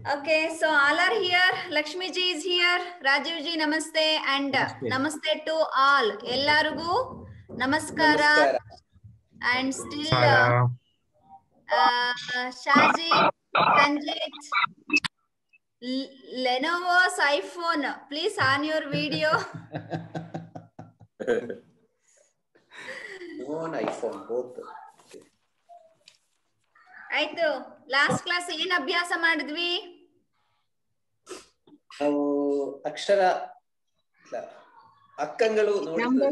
Okay, so all are here. Lakshmi ji is here. Rajiv ji, namaste, and namaste to all. Ellargu namaskara. And still Shaji, Sanjit, Lenovo's iPhone. Please on your video. On iPhone both. ಆಯ್ತು, last class ಏನ್ ಅಭ್ಯಾಸ ಮಾಡಿದ್ವಿ? ನಾವು ಅಕ್ಷರ ಅಕ್ಕಂಗಳು ನೋಡಿದ್ವಿ,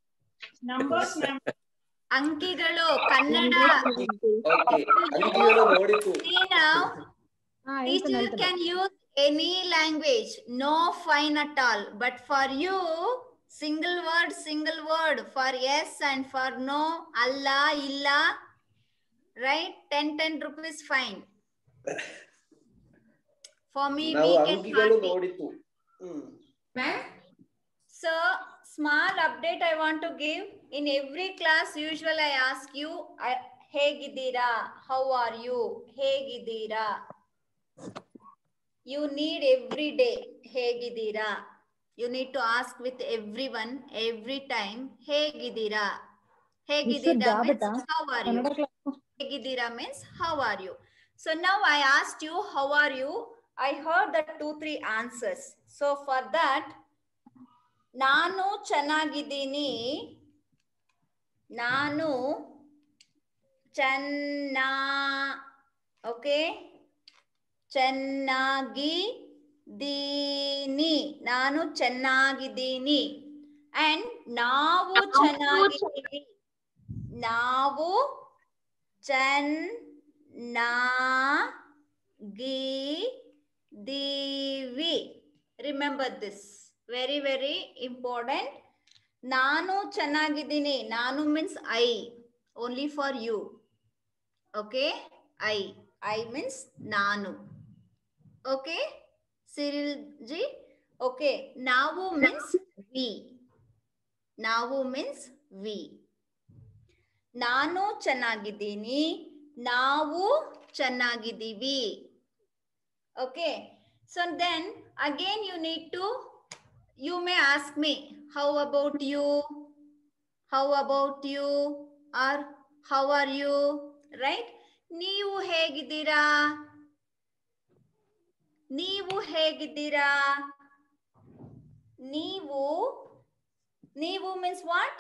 ಅಂಕಿಗಳು ಕನ್ನಡ. ಅಂಕಿಗಳು ನೋಡಿತು. Teacher can use any language, no fine at all, but for you single word for yes and for no, alla, illa, right? 10 rupees fine. For me, weekend party. Ma'am, so small update I want to give. In every class usually I ask you hegidira, how are you, hegidira. You need every day hegidira. You need to ask with everyone every time hegidira. Hegidira means how are you. Hegidira means how are you. So now I asked you how are you. I heard that 2-3 answers. So for that, ನಾನು ಚೆನ್ನಾಗಿದ್ದೀನಿ, ನಾನು okay ಚೆನ್ನಾಗಿದ್ದೀನಿ, ನಾನು ಚೆನ್ನಾಗಿದ್ದೀನಿ. And ನಾವು ಚೆನ್ನಾಗಿದ್ದೀವಿ, ನಾವು ಚೆನ್ನಾಗಿದ್ದೀವಿ. Remember this, very very important. ನಾನು ಚೆನ್ನಾಗಿದ್ದೀನಿ, ನಾನು means I, only for you. Okay, I means ನಾನು. Okay, Cyril ji. Okay, ನಾವು means we. ನಾವು means we. ನಾನು ಚೆನ್ನಾಗಿದ್ದೀನಿ, ನಾವು ಚೆನ್ನಾಗಿದ್ದೀವಿ. Okay, so then again you need to, you may ask me how about you, how about you, or how are you, right? ನೀವು ಹೇಗಿದ್ದೀರಾ, ನೀವು ಹೇಗಿದ್ದೀರಾ. ನೀವು means what?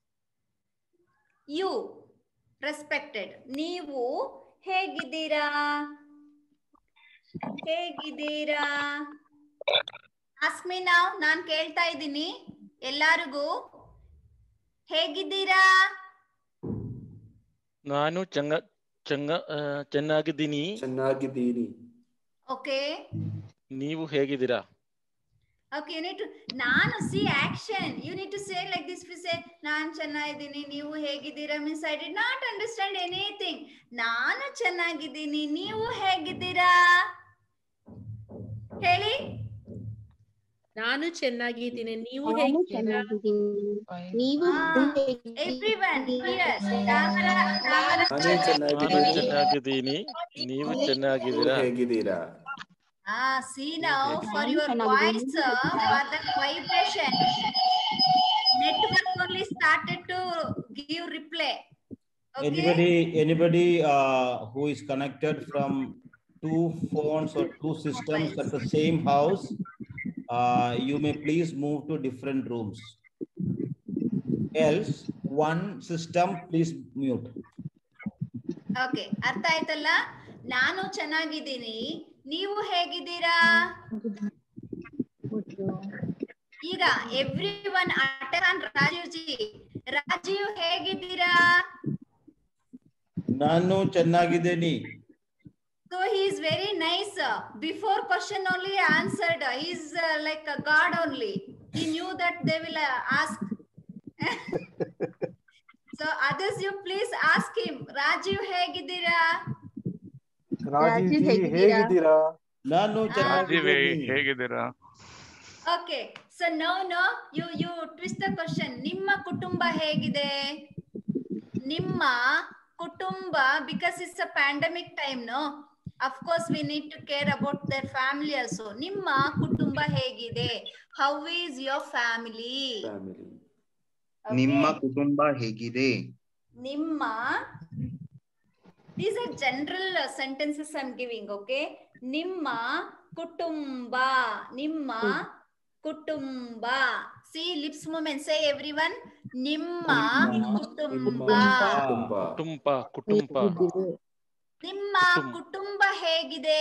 You, respected. ನೀವು ಹೇಗಿದ್ದೀರಾ, ಹೇಗಿದ್ದೀರಾ. Ask me now, ನಾನು ಕೇಳ್ತಾ ಇದ್ದೀನಿ ಎಲ್ಲರಿಗೂ, ಹೇಗಿದ್ದೀರಾ. ನಾನು ಚೆನ್ನಾಗಿದ್ದೀನಿ. ಓಕೆ, ನೀವು ಹೇಗಿದ್ದೀರಾ. Okay, you need to, ನಾನು see action. You need to say like this. We say, ನಾನು ಚೆನ್ನಾಗಿದ್ದೀನಿ, ನೀವು ಹೇಗಿದ್ದೀರಾ means I did not understand anything. ನಾನು ಚೆನ್ನಾಗಿದ್ದೀನಿ, ನೀವು ಹೇಗಿದ್ದೀರಾ ಹೇಳಿ. ನಾನು ಚೆನ್ನಾಗಿದ್ದೀನಿ, ನೀವು ಹೇಗಿದ್ದೀರಾ. Everyone here. ನಾನು ಚೆನ್ನಾಗಿದ್ದೀನಿ, ನೀವು ಚೆನ್ನಾಗಿದ್ದೀರಾ. See now, for your voice, for the vibration, network only started to give reply. Okay? Anybody who is connected from 2 phones or 2 systems at the same house, you may please move to different rooms. Else, one system please mute. Okay, ಅರ್ಥ ಆಯ್ತಲ್ಲ. ನಾನು ಚೆನ್ನಾಗಿದ್ದೀನಿ, ನೀವು ಹೇಗಿದ್ದೀರಾ. ಈಗ everyone attend Rajeev ji. Rajeev ಹೇಗಿದ್ದೀರಾ. ನಾನು ಚೆನ್ನಾಗಿದ್ದೀನಿ. So he is very nice. Before question only answered. He is like a god only. He knew that they will ask. So others, you please ask him. Rajiv ಹೇಗಿದ್ದೀರಾ. ರಾಜೀವ್ ಜಿ ಹೇಗಿದ್ದೀರಾ. ನಾನು ಹೇಗಿದ್ದೀರಾ. Okay, so now you twist the question. ನಿಮ್ಮ ಕುಟುಂಬ ಹೇಗಿದೆ. ನಿಮ್ಮ ಕುಟುಂಬ, because it's a pandemic time, no? Of course, we need to care about their family also. Nimma kutumba hegide. How is your family? Family. Okay. Nimma kutumba hegide. Nimma. These are general sentences I'm giving, okay? Nimma kutumba. Nimma kutumba. See, lips movement. Say everyone. Nimma kutumba. Kutumba. ನಿಮ್ಮ ಕುಟುಂಬ ಹೇಗಿದೆ?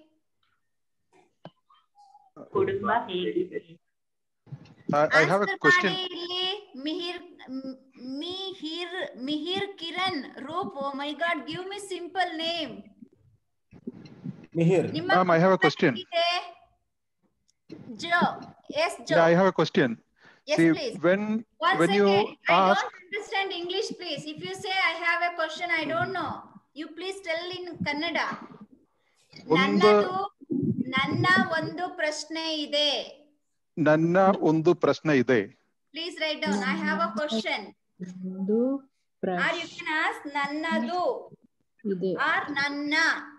ಕುಟುಂಬ ಹೇಗಿದೆ? I have a question. ಇಲ್ಲಿ Mihir Kiran Roop. Oh my God, give me simple name. Mihir. Ma'am, I have a question. Joe. Yes, Joe. Yeah, I have a question. Yes, See, please. when second. you I ask, don't understand English, please. If you say I have a question, I don't know. You please tell in Kannada. ನನ್ನ ಒಂದು ಪ್ರಶ್ನೆ ಇದೆ. ನನ್ನ ಒಂದು ಪ್ರಶ್ನೆ ಇದೆ. Please write down. I have a question. Or you can ask ನನ್ನದು. Or ನನ್ನ.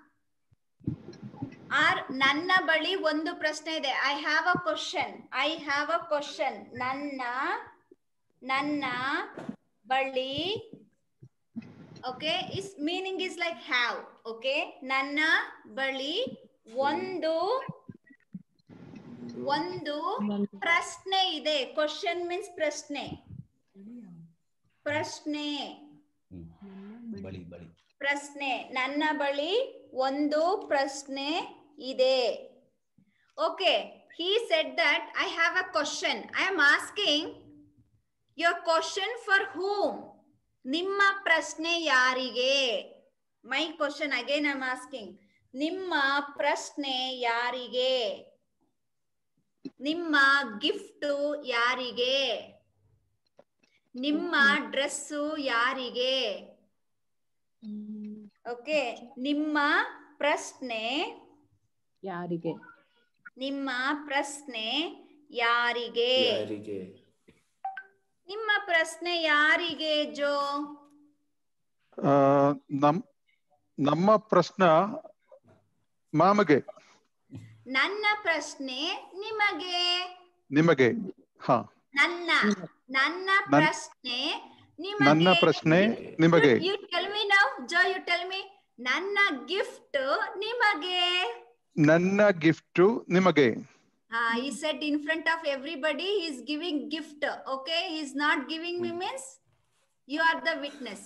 Or ನನ್ನ ಬಳಿ ಒಂದು ಪ್ರಶ್ನೆ ಇದೆ. I have a question. I have a question. ನನ್ನ ಬಳಿ. Okay, its meaning is like have. Okay, ನನ್ನ ಬಳಿ ಒಂದು ಪ್ರಶ್ನೆ ಇದೆ. Question means ಪ್ರಶ್ನೆ. ಪ್ರಶ್ನೆ. ನನ್ನ ಬಳಿ ಒಂದು ಪ್ರಶ್ನೆ ಇದೆ. Okay, he said that I have a question. I am asking your question for whom? ನಿಮ್ಮ ಪ್ರಶ್ನೆ ಯಾರಿಗೆ? My question again I am asking. ನಿಮ್ಮ ಪ್ರಶ್ನೆ ಯಾರಿಗೆ? ನಿಮ್ಮ ಗಿಫ್ಟ್ ಯಾರಿಗೆ? ನಿಮ್ಮ ಡ್ರೆಸ್ಸು ಯಾರಿಗೆ? ಓಕೆ, ನಿಮ್ಮ ಪ್ರಶ್ನೆ ಯಾರಿಗೆ? ನಿಮ್ಮ ಪ್ರಶ್ನೆ ಯಾರಿಗೆ? ನಿಮ್ಮ ಪ್ರಶ್ನೆ ಯಾರಿಗೆ ಜೋ? ನಮ್ಮ ಪ್ರಶ್ನೆ ಮಾಮಗೆ. ನನ್ನ ಪ್ರಶ್ನೆ ನಿಮಗೆ. ನಿಮಗೆ. ಹಾ. ನನ್ನ ಪ್ರಶ್ನೆ ನಿಮಗೆ. ನನ್ನ ಪ್ರಶ್ನೆ ನಿಮಗೆ. You tell me now, Joe, you tell me. ನನ್ನ ಗಿಫ್ಟ್ ನಿಮಗೆ. ನನ್ನ ಗಿಫ್ಟ್ ನಿಮಗೆ. He said in front of everybody he is giving gift. Okay, he is not giving me means you are the witness.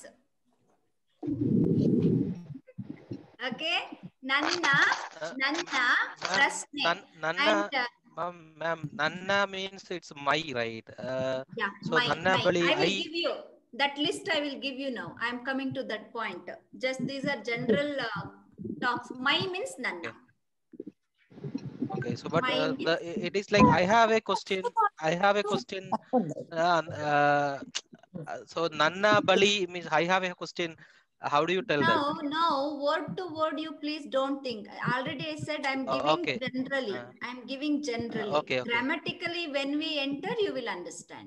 Okay, ನನ್ನ ಪ್ರಶ್ನೆ. Ma'am, nanna means it's my, right? Yeah, so my. nanna bali I will give you that list. I will give you now. I am coming to that point. Just these are general talks. My means nanna. Okay, so but it is like I have a question. So nanna bali means I have a question. How do you tell that? No, word to word you please don't think. Already I said I'm giving generally. I'm giving generally. Okay. Grammatically when we enter you will understand.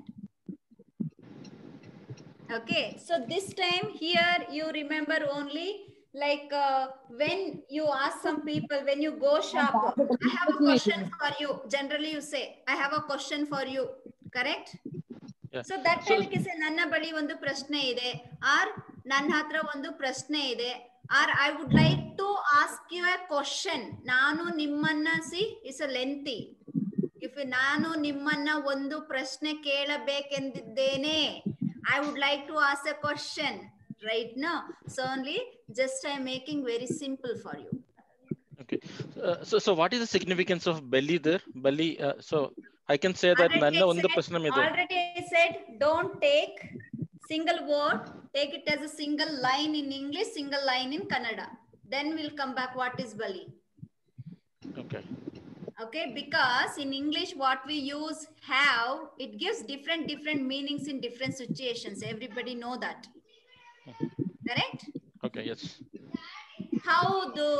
Okay, so this time here you remember only like when you ask some people, when you go shop, I have a question for you. Generally you say I have a question for you, correct? Yeah. So that time you can say ನನ್ನ ಬಳಿ ಒಂದು ಪ್ರಶ್ನೆ ಇದೆ, or ನನ್ನ ಹತ್ರ ಒಂದು ಪ್ರಶ್ನೆ ಇದೆ, or I would like to ask you a question. ನಾನು ನಿಮ್ಮನ್ನ is a lengthy. If ನಾನು ನಿಮ್ಮನ್ನ ಒಂದು ಪ್ರಶ್ನೆ ಕೇಳಬೇಕೆಂದಿದ್ದೇನೆ, I would like to ask a question. Right now, so only just I am making very simple for you. Okay, so what is the significance of belly there? Belly. So I can say that nanna ondu prashna medu. Already I said don't take single word, take it as a single line in English, single line in Kannada. Then we'll come back what is belly. Okay. Okay, because in English what we use have, it gives different meanings in different situations. Everybody know that. Correct? Okay, yes. Howdu.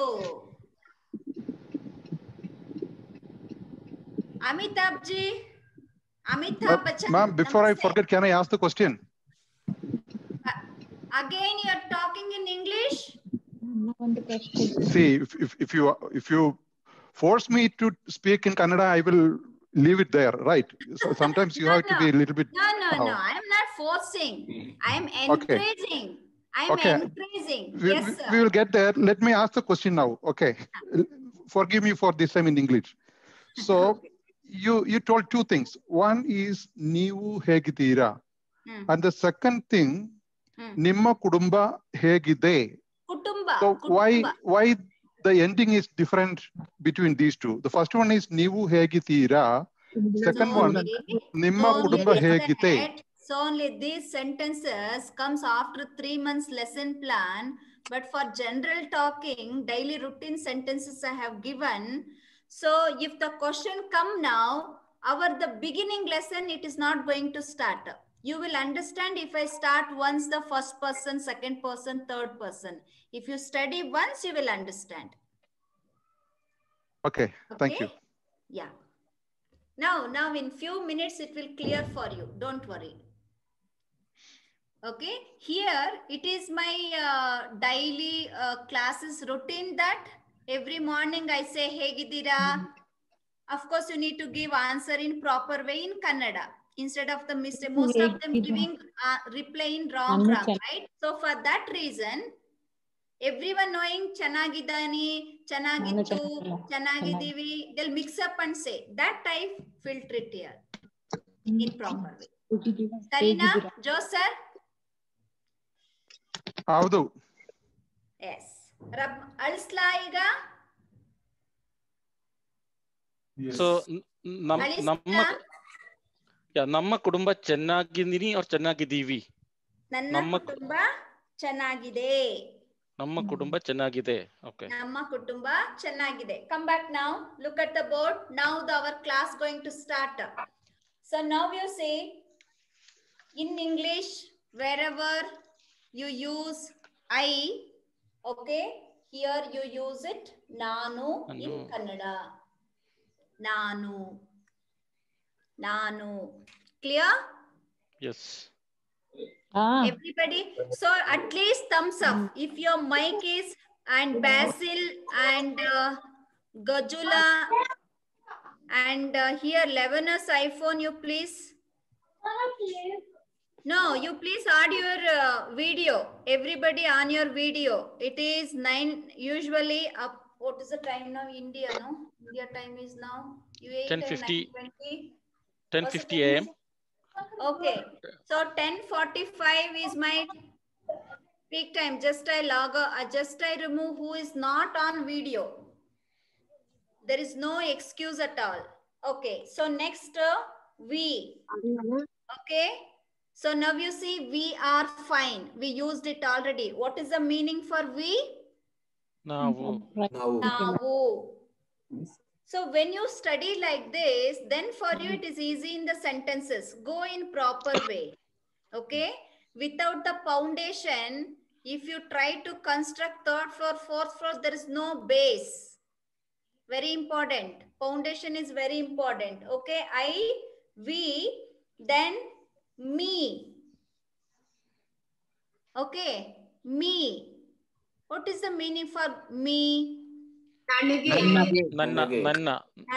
Amitabh ji. Amitabh Bachchan. Ma'am, before I forget, can I ask the question? Again you are talking in English? See, if you force me to speak in Kannada, I will leave it there, right? So sometimes you have to be a little bit. No. I am not forcing. I am encouraging. Encouraging. Yes, sir. We will get there. Let me ask the question now. Okay. Forgive me for this. I'm in English. So you told two things. One is Nivu Hegidira. And the second thing, Nimma Kudumba Hegide. So why the ending is different between these two? The first one is Nivu Hegidira. Second one, Nimma Kudumba Hegite. So only these sentences comes after 3 months lesson plan. But for general talking, daily routine sentences I have given. So if the question come now, the beginning lesson, it is not going to start. You will understand if I start once the first person, second person, third person. If you study once, you will understand. Okay. Thank you. Yeah. Now in few minutes, it will clear for you. Don't worry. Okay. Here, it is my daily classes routine that every morning I say, Hegidira. Of course, you need to give answer in proper way in Kannada. Instead of the mistake, most of them giving reply in wrong grammar, right? So for that reason, everyone knowing Chanagidani, Chanagittu, Chanagidivi, they'll mix up and say that type filter it here in proper way. Sarina, Joe sir? Avdu. Yes. Alslaiga? So ನಮ್ಮ ಕುಟುಂಬ ಚೆನ್ನಾಗಿದ್ದೀನಿ or ಚೆನ್ನಾಗಿದ್ದೀವಿ. ನನ್ನ ಕುಟುಂಬ ಚೆನ್ನಾಗಿದೆ. ನಮ್ಮ ಕುಟುಂಬ ಚೆನ್ನಾಗಿದೆ. Okay. ನಮ್ಮ ಕುಟುಂಬ ಚೆನ್ನಾಗಿದೆ. Come back now. Look at the board. Now our class going to start. So now you say in English wherever you use I, okay? Here you use it ನಾನು in Kannada. Nanu. Clear? Yes. Everybody. So at least thumbs up. If your mic is and Basil and Gajula and here Levinus iPhone, you please. No, you please add your video. Everybody on your video. It is 9 usually up. What is the time now? India, no? India time is now 10:50 a.m. Okay. So 10:45 is my peak time. Just I remove who is not on video. There is no excuse at all. Okay. So next we. Okay. So now you see we are fine. We used it already. What is the meaning for we? Navu. So when you study like this, then for you it is easy in the sentences. Go in proper way. Okay? Without the foundation, if you try to construct third floor, fourth floor, there is no base. Very important. Foundation is very important. Okay? I, we, then me. Okay? Me. What is the meaning for me? Nanage.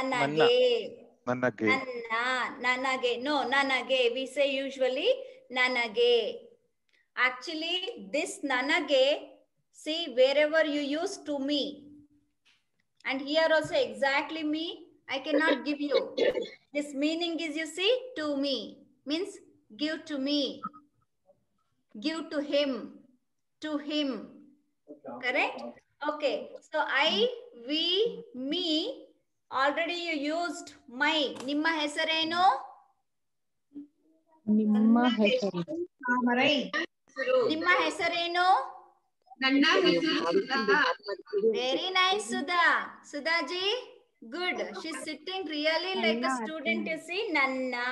No, nanage. We say usually nanage. Actually, this nanage, see wherever you use to me. And here also exactly me, I cannot give you. This meaning is, you see, to me. Means give to me. Give to him. To him. Correct? Okay. So I, we, me, already you used my. Nimma hesareno? Nimma hesare. Nimma hesareno? Very nice, Sudha. Sudha ji, good. She's sitting really like a student, you see. Nanna.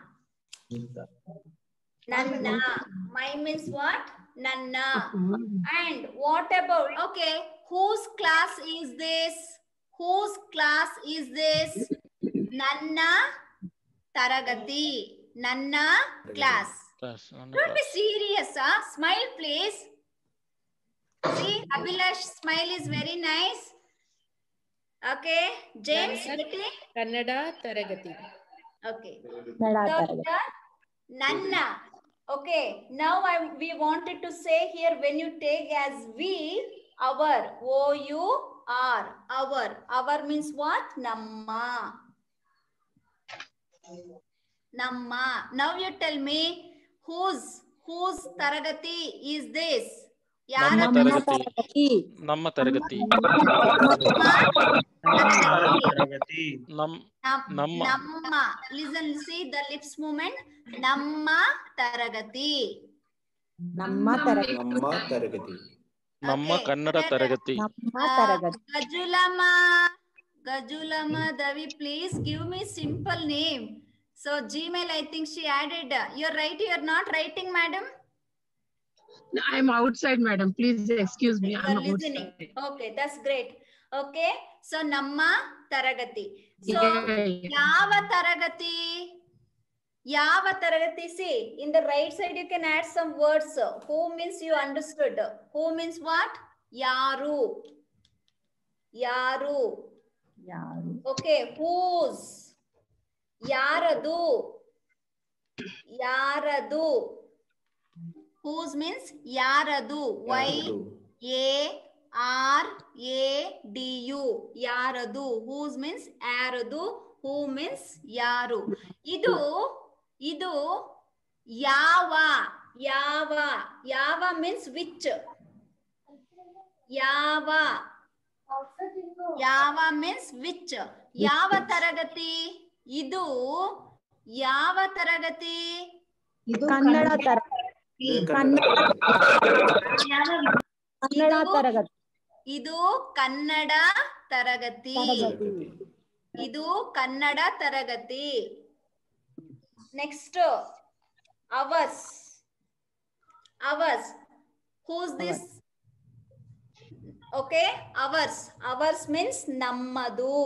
Nanna. My means what? Nanna. And what about, okay, whose class is this? Whose class is this? Nanna Taragati. Nanna class. Don't be serious, huh? Smile, please. See, Abhilash smile is very nice. Okay, James, Kannada Taragati. Okay. So, Nanna. Okay, now we wanted to say here when you take as we, our, O-U-R, our means what? Namma. Namma. Now you tell me whose Taragati is this? Namma Taragati. Namma Taragati. Namma. Listen, see the lips movement. Namma Taragati. Namma Taragati. Namma Kannada Taragati. Gajulama Davi, please give me simple name. So Gmail, I think she added. You're right. You're not writing, madam. No, I'm outside, madam. Please excuse me. I'm listening. Okay, that's great. Okay, so Namma Taragati. So Yava Taragati. Yava Taragati. See, in the right side you can add some words. Who means you understood. Who means what? Yaru. Yaru. Okay, whose? Yaradu. Yaradu. Whose means Yaradu. Y-A-R-A-D-U. Yaradu. Whose means Yaradu. Who means Yaru. Idu Yava. Yava means which. Yava means which. Yava Taragati. Idu Yava Taragati. Kannada Taragati. Idu Kannada Taragati. Idu Kannada Taragati. Next, ours. Who's this? Okay, ours means Nammadu.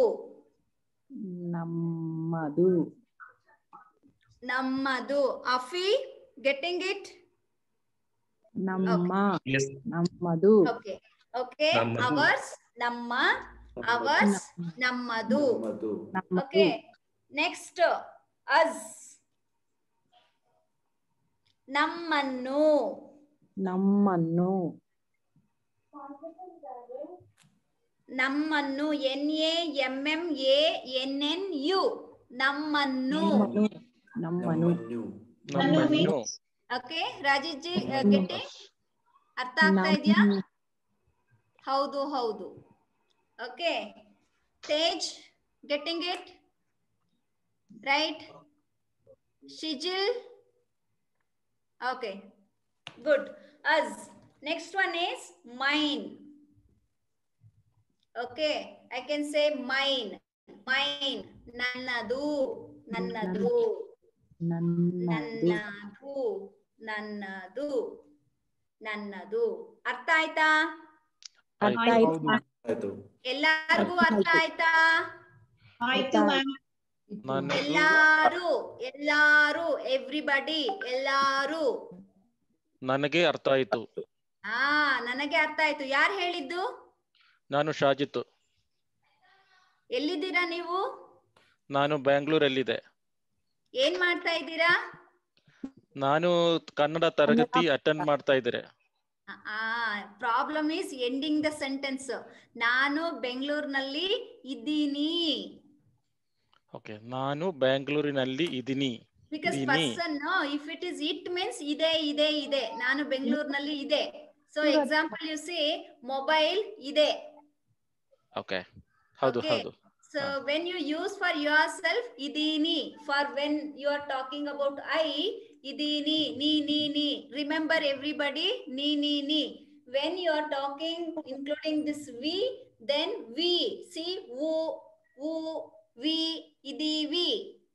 Afi, getting it? Namma. Yes. Nammadu. Okay. Ours, Namma. Ours, Nammadu. Okay. Next, us. Nammannu. Nammannu. N-A-M-M-A-N-N-U. Nammannu. Okay, Rajesh ji, getting? Artha aagta idya? Haudu. Okay. Tej, getting it? Right? Shijil? Okay. Good. Us. Next one is mine. Okay. I can say mine. Nannadu. ಅರ್ಥ ಆಯ್ತಾ? ಎಲ್ಲಾರ್ಗೂ ಅರ್ಥ ಆಯ್ತಾ? ಎಲ್ಲಾರು everybody ಎಲ್ಲಾರು. ನನಗೆ ಅರ್ಥ ಆಯ್ತು. ನನಗೆ ಅರ್ಥ ಆಯ್ತು. ಯಾರು ಹೇಳಿದ್ದು? ನಾನು ಶಾಜಿತ್. ಎಲ್ಲಿದ್ದೀರಾ ನೀವು? ನಾನು ಬೆಂಗಳೂರಲ್ಲಿದೆ. ಏನ್ ಮಾಡ್ತಾ ಇದ್ದೀರಾ? ನಾನು ಕನ್ನಡ ತರಗತಿ ಅಟೆಂಡ್ ಮಾಡ್ತಾ ಇದ್ದೇನೆ. Problem is ending the sentence. ನಾನು ಬೆಂಗಳೂರಿನಲ್ಲಿ ಇದ್ದೀನಿ. ಓಕೆ, ನಾನು ಬೆಂಗಳೂರಿನಲ್ಲಿ ಇದ್ದೀನಿ. Because person if it is it means ಇದೆ. ನಾನು ಬೆಂಗಳೂರಿನಲ್ಲಿ ಇದೆ. So example you say mobile ಇದೆ. ಓಕೆ, ಹೌದು. So when you use for yourself idini, for when you are talking about I, idini, ni. Remember everybody, ni. When you are talking including this we, then we. See, woo, we, idivi.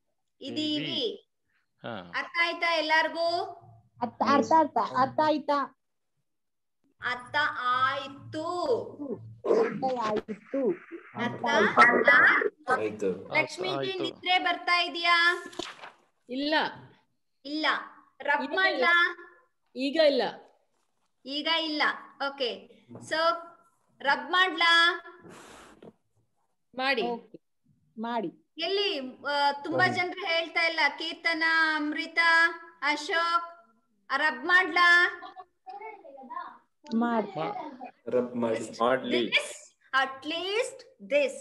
ಅರ್ಥ ಆಯ್ತಾ ಎಲ್ಲಾರ್ಗೂ? ಅರ್ಥ ಆಯ್ತಾ? ಅರ್ಥ ಆಯ್ತು. ಲಕ್ಷ್ಮೀಜಿ ನಿದ್ರೆ ಬರ್ತಾ ಇದೆಯಾ? ಇಲ್ಲ. ರಫ್ ಮಾಡ್ಲಾ? ಈಗ ಇಲ್ಲ. Okay. So rub ಮಾಡ್ಲಾ? ಮಾಡಿ. ಮಾಡಿ. ಎಲ್ಲಿ ತುಂಬಾ ಜನರು ಹೇಳ್ತಾ ಇಲ್ಲ. ಕೀರ್ತನ, ಅಮೃತ, ಅಶೋಕ್ ರಬ್ ಮಾಡ್ಲಾ? ರಬ್ ಮಾಡಿ. At least this.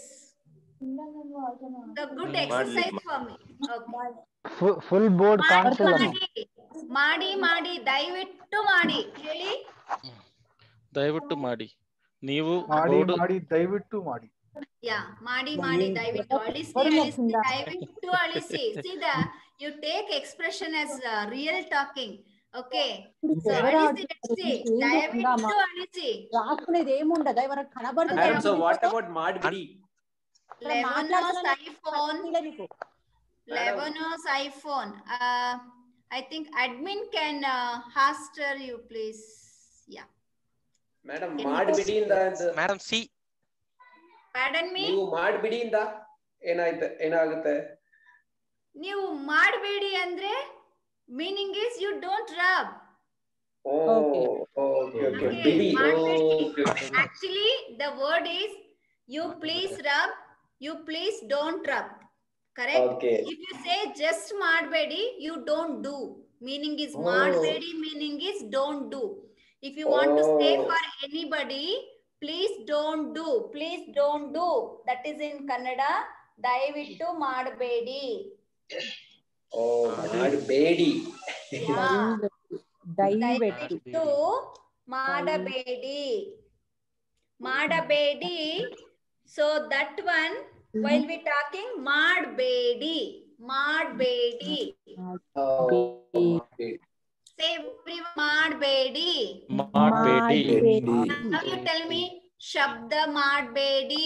The good exercise for me. Okay. Full board ಕಾಣಿಸಲ್ಲ. ಮಾಡಿ ದಯವಿಟ್ಟು ಮಾಡಿ ಹೇಳಿ. ದಯವಿಟ್ಟು ಮಾಡಿ. ನೀವು ಮಾಡಿ ದಯವಿಟ್ಟು ಮಾಡಿ. Yeah, ಮಾಡಿ ದಯವಿಟ್ಟು ಅಳಿಸಿ ದಯವಿಟ್ಟು ಅಳಿಸಿ. See the you take expression as real talking. Okay. So ಅಳಿಸಿ ದಯವಿಟ್ಟು ಅಳಿಸಿ. రాసుకునేది ఏముండదు ఎవరికి కనబడుతుంది. Madam, so what about ಮಾಡ್ಬಿಡಿ? Levanos iPhone. I think admin can hoster you, please. Yeah. Madam, ಮಾಡ್ಬಿಡಿ ಇಂದ Madam, see. Pardon me? ನೀವು ಮಾಡ್ಬಿಡಿ ಇಂದ ಏನಾಗುತ್ತೆ? ನೀವು ಮಾಡಬೇಡಿ ಅಂದ್ರೆ meaning is you don't rub. Okay. ಬಿಡಿ. Actually, the word is you please rub, you please don't rub. Correct? Okay. If you say just ಮಾಡಬೇಡಿ, you don't do. Meaning is ಮಾಡಬೇಡಿ, meaning is don't do. If you want to say for anybody, please don't do. Please don't do. That is in Kannada. ದಯವಿಟ್ಟು ಮಾಡಬೇಡಿ. ಮಾಡಬೇಡಿ. ದಯವಿಟ್ಟು ಮಾಡಬೇಡಿ. So that one, while we talking, ಮಾಡಬೇಡಿ. Say everyone, ಮಾಡಬೇಡಿ. Now you tell me, ಶಬ್ದ ಮಾಡಬೇಡಿ.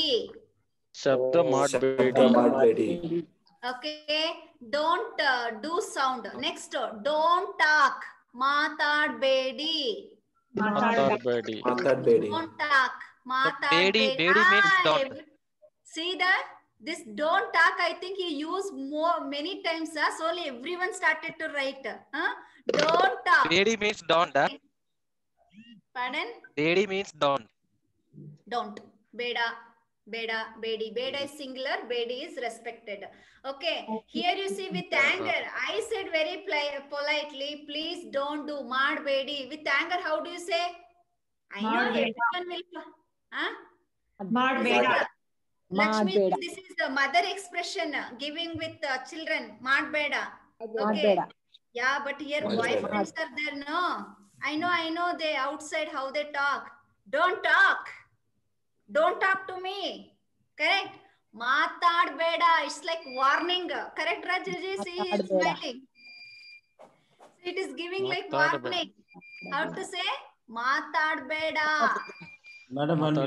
Okay, don't do sound. Next, don't talk. ಮಾತಾಡಬೇಡಿ. Don't talk. Bedi means don't. See that? This don't talk, I think he used many times. So only everyone started to write. Don't talk. Bedi means don't. Pardon? Bedi means don't. Don't. Beda. Bedi. Beda is singular. Bedi is respected. Okay. Here you see with anger. I said very politely, please don't do. Madbedi. With anger, how do you say? I know everyone will. Madbeda. Lakshmi, this is the mother expression giving with children. Madbeda. Okay. Yeah, but here boyfriends are there, no? I know they outside how they talk. Don't talk. Don't talk to me. Correct? Matadbeda. It's like warning. Correct, Rajuji? See, he's smiling. It is giving like warning. How to say? Matadbeda. Madam, So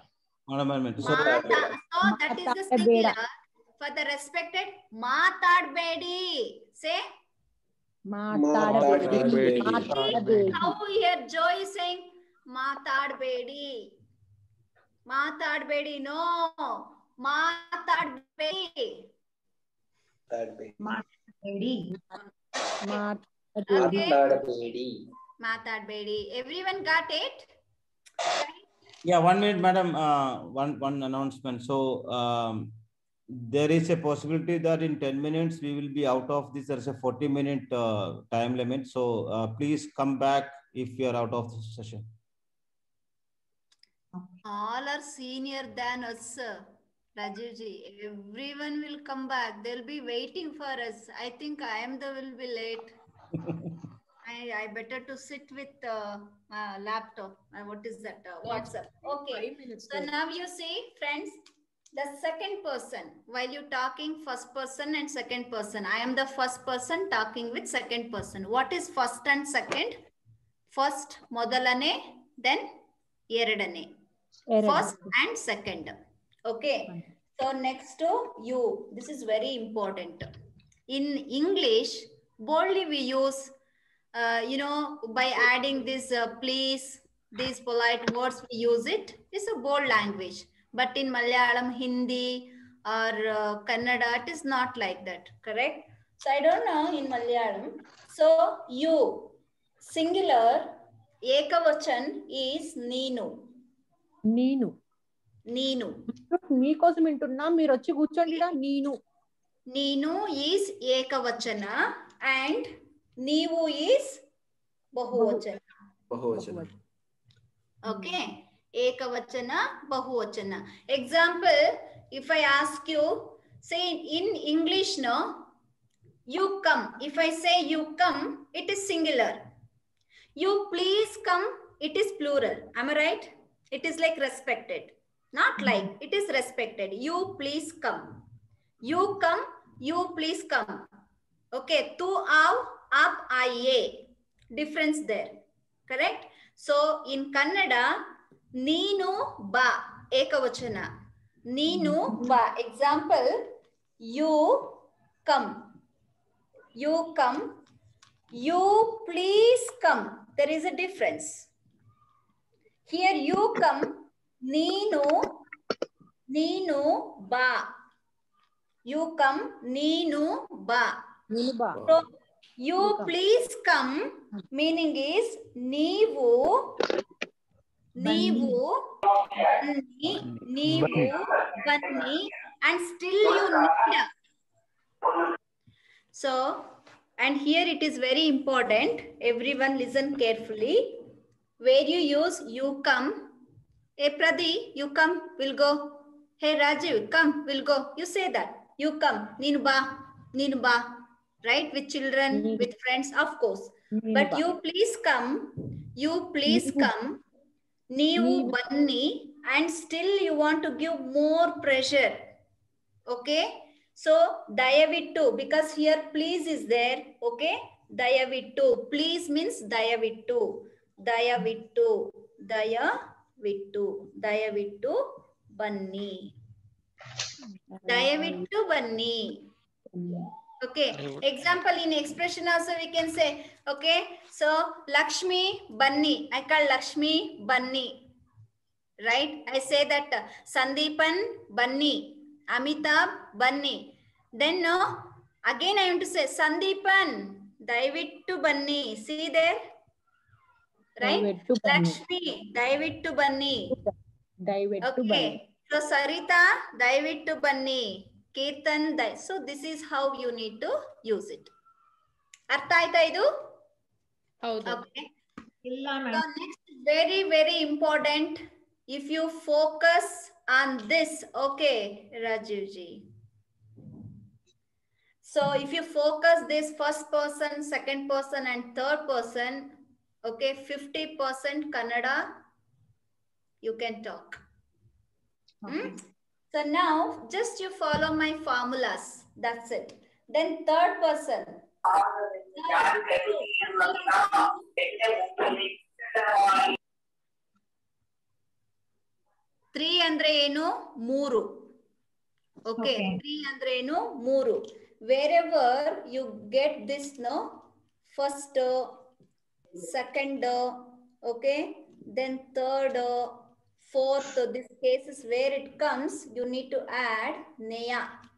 that is the singular. For the respected, matadbedi. Say? Matadbedi. How here Joy is saying? Matadbedi. Matadbedi. No. Matadbedi. Matadbedi. Everyone got it? Yeah, 1 minute, madam. One announcement. So there is a possibility that in 10 minutes we will be out of this. There's a 40-minute time limit. So please come back if you are out of the session. All are senior than us, Rajuji. Everyone will come back. They'll be waiting for us. I think I am the will be late. I better to sit with laptop. What is that? WhatsApp. Okay. So now you see, friends, the second person. While you talking first person and second person, I am the first person talking with second person. What is first and second? First, modalane, then ಎರಡನೇ. First and second. Okay. So next to you. This is very important. In English, boldly we use, by adding this please, these polite words, we use it. It's a bold language. But in Malayalam, Hindi, or Kannada, it is not like that. Correct? So I don't know in Malayalam. So you, singular, ekavachan is neenu. నేను Neenu. మీకోసం వింటున్నా, మీరు వచ్చి కూర్చోండి. నేను Neenu is ekavachana and neevu is bahuvachana. Bahuvachana. Okay. Ekavachana, bahuvachana. Example, if I ask you, say in English, no, you come. If I say you come, it is singular. You please come, it is plural. Am I right? It is like respected. Not like, it is respected. You please come. You come, you please come. Okay, tu av, up, I, difference there. Correct? So in Kannada, neenu ba, ekavachana. Neenu ba. Example, you come. You come. You please come. There is a difference. Here you come, neenu ba. You come, neenu ba. So you please come, meaning is neevu banni, and still you need. So, and here it is very important. Everyone listen carefully. Where you use you come. Hey Pradi, you come, we'll go. Hey Rajiv, come, we'll go. You say that. You come, neenu ba. Right? With children, with friends, of course. But you please come. You please come. Neevu banni, and still you want to give more pressure. Okay? So, dayavittu, because here please is there. Okay? Dayavittu. Please means dayavittu. Dayavittu banni. Dayavittu banni. Okay. Example in expression also we can say. Okay. So, Lakshmi banni. I call Lakshmi banni. Right? I say that Sandeepan banni. Amitabh banni. Then no, again I want to say Sandeepan dayavittu banni. See there? Right? Lakshmi dayavittu banni. Okay. So Sarita dayavittu banni. Kirtan so this is how you need to use it. Artha aita idu? Okay. So next, very very important. If you focus on this, okay, Rajiv ji. So if you focus this first person, second person, and third person, okay, 50% Kannada you can talk. Okay. So now just you follow my formulas. That's it. Then third person. Three andre enu mooru. Okay. Three andre enu mooru. Wherever you get this, no, first, second, okay, then third, fourth, this case is where it comes, you need to add neya.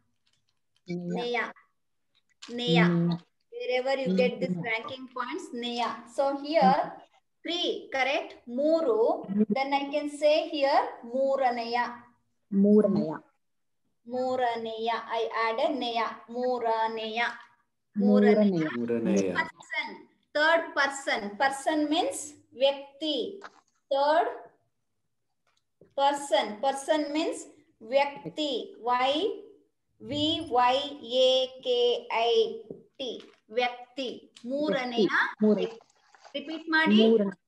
Wherever you get this ranking points, neya. So here, 3, correct? Mooru. Then I can say here, mooraneya. I added neya. Mooraneya. Person. Third person. Person means vyakti. Third person. Person means vyakti. vyakti. Vyakti. Mooraneya. Repeat madi.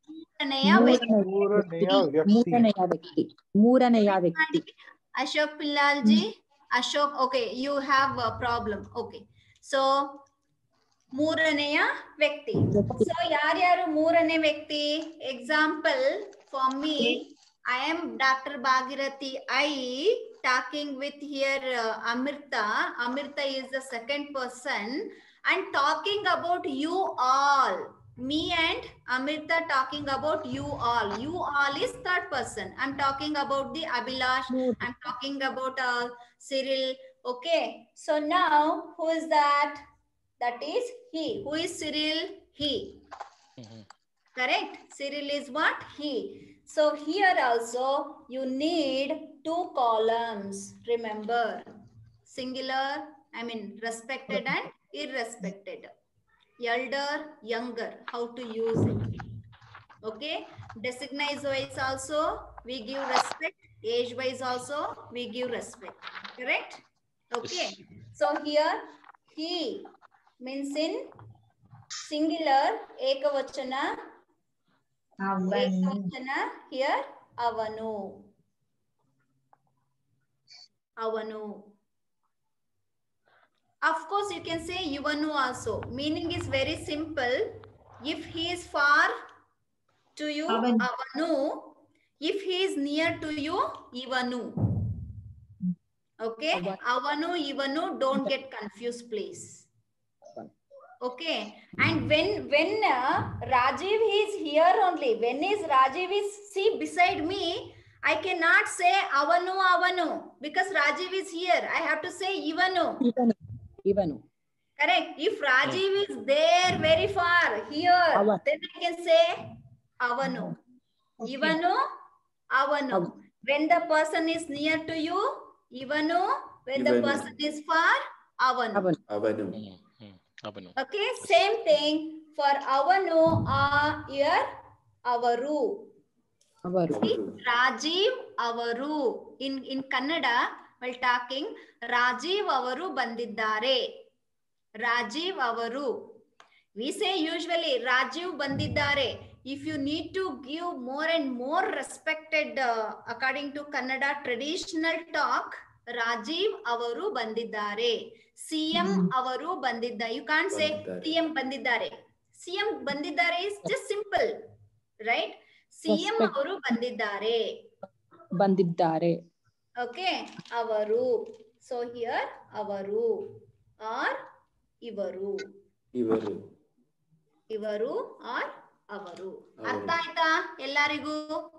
Mooraneya vyakti. Ashok Pillalji. Ashok, okay, you have a problem. Okay. So, Mooraneya Vyakti. So, yaru Moorane Vyakti? Example, for me, I am Dr. Bhagirathi. I talking with here Amirta. Amirta is the second person. And talking about you all. Me and Amirta talking about you all. You all is third person. I'm talking about the Abhilash. I'm talking about Cyril. Okay. So now, who is that? That is he. Who is Cyril? He. Correct? Cyril is what? He. So here also you need 2 columns. Remember, singular, I mean respected and irrespected. Elder, younger, how to use it. Okay, designate wise also we give respect, age wise also we give respect. Correct? Okay. Yes. So here he means in singular, ekavachana. Ekavachana here avanu. Avanu. Of course you can say yuvanu also. Meaning is very simple. If he is far to you, avanu. If he is near to you, ivanu. Okay, avanu, ivanu, don't get confused, please. Okay, and when Rajiv is here only, when is Rajiv is see beside me, I cannot say avanu, avanu, because Rajiv is here. I have to say ivanu. Ivanu. Correct. If Rajiv is there very far here, then I can say avanu. Okay. Ivanu, avanu. When the person is near to you, ivanu. When the person is far, avanu. Avanu. Avanu. Okay, same thing for avanu here, avaru. See, Rajiv, avaru. In Kannada, while talking, Rajiv, avaru bandiddare. Rajiv, avaru. We say usually Rajiv bandiddare. If you need to give more and more respected according to Kannada traditional talk, Rajiv avaru bandiddare. CM avaru bandiddare. You can't say CM bandiddare. CM bandiddare is just simple, right? CM avaru bandiddare. Bandiddare. Okay, avaru. So here avaru or ivaru. Ivaru. Ivaru or avaru. ಅರ್ಥ ಆಯ್ತಾ ಎಲ್ಲರಿಗೂ?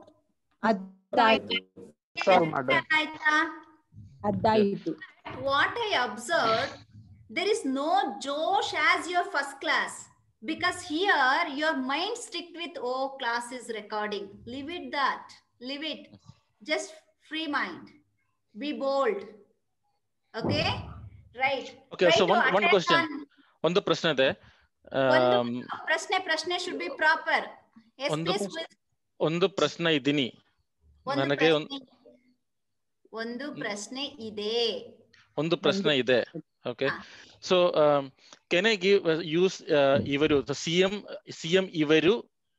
What I observed, there is no Josh as your first class, because here your mind stick with, oh, class is recording. Leave it that. Leave it. Just free mind. Be bold. Okay? Right. Okay, so one question. ಒಂದು ಪ್ರಶ್ನೆ ಇದೆ. ಪ್ರಶ್ನೆ should be proper. Yes, please. ಒಂದು ಪ್ರಶ್ನೆ ಇದೀನಿ. ನನಗೆ ಒಂದು ಪ್ರಶ್ನೆ ಇದೆ. ಒಂದು ಪ್ರಶ್ನೆ ಇದೆ. Okay. So can I use ಇವರು CM ಇವರು